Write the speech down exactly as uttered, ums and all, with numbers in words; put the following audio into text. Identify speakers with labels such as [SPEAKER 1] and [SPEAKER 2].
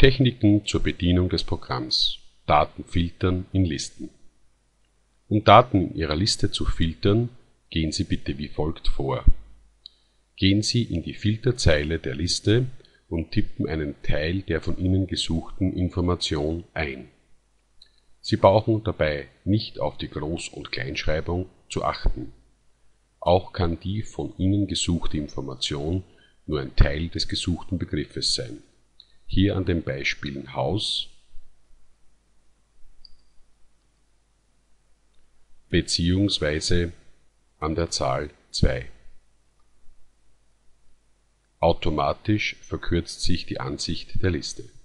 [SPEAKER 1] Techniken zur Bedienung des Programms Daten filtern in Listen. Um Daten in Ihrer Liste zu filtern, gehen Sie bitte wie folgt vor. Gehen Sie in die Filterzeile der Liste und tippen einen Teil der von Ihnen gesuchten Information ein. Sie brauchen dabei nicht auf die Groß- und Kleinschreibung zu achten. Auch kann die von Ihnen gesuchte Information nur ein Teil des gesuchten Begriffes sein. Hier an den Beispielen Haus beziehungsweise an der Zahl zwei. Automatisch verkürzt sich die Ansicht der Liste.